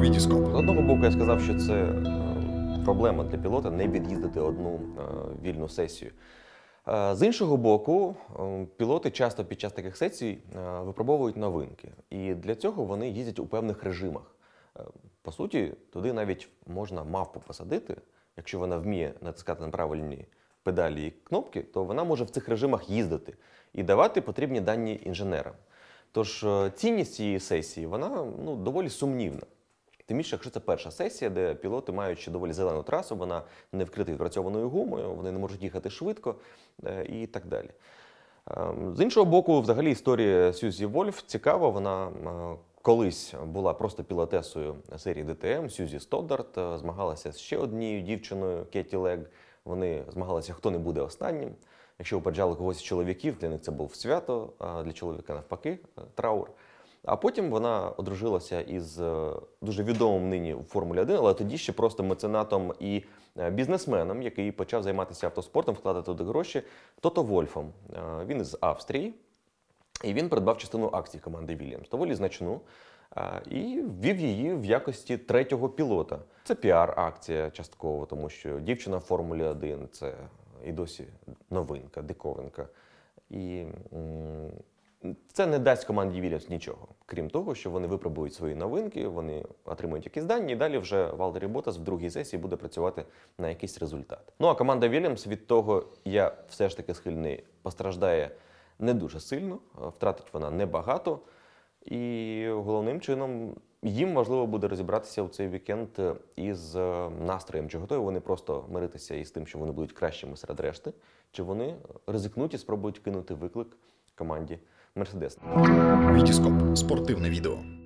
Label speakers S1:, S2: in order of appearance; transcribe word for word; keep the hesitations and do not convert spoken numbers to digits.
S1: Вітіскоп.
S2: З одного боку, я сказав, що це е, проблема для пілота не від'їздити одну е, вільну сесію. Е, З іншого боку, е, пілоти часто під час таких сесій е, випробовують новинки. І для цього вони їздять у певних режимах. Е, По суті, туди навіть можна мавпу посадити. Якщо вона вміє натискати на правильні педалі і кнопки, то вона може в цих режимах їздити і давати потрібні дані інженерам. Тож е, цінність цієї сесії, вона ну, доволі сумнівна. Тим більше, якщо це перша сесія, де пілоти мають ще доволі зелену трасу, вона не вкрита відпрацьованою гумою, вони не можуть їхати швидко е, і так далі. Е, З іншого боку, взагалі історія Сьюзі Вольф цікава. Вона е, колись була просто пілотесою серії ді те ем, Сьюзі Стоддарт, е, змагалася з ще однією дівчиною, Кеті Лег. Вони змагалися, хто не буде останнім. Якщо попереджали когось з чоловіків, для них це був свято, а для чоловіка навпаки траур. А потім вона одружилася із дуже відомим нині у Формулі один, але тоді ще просто меценатом і бізнесменом, який почав займатися автоспортом, вкладати туди гроші, Тото Вольфом. Він із Австрії, і він придбав частину акцій команди Вільямс, доволі значну, і ввів її в якості третього пілота. Це піар-акція частково, тому що дівчина в Формулі один – це і досі новинка, диковинка. І це не дасть команді Вільямс нічого, крім того, що вони випробують свої новинки, вони отримують якісь дані, і далі вже Валтері Ботас в другій сесії буде працювати на якийсь результат. Ну а команда Вільямс від того, я все ж таки схильний, постраждає не дуже сильно, втратить вона небагато. І головним чином їм важливо буде розібратися у цей вікенд із настроєм, чи готові вони просто миритися із тим, що вони будуть кращими серед решти, чи вони ризикнуть і спробують кинути виклик команді Мерседес.
S1: Вітіскоп. Спортивне відео.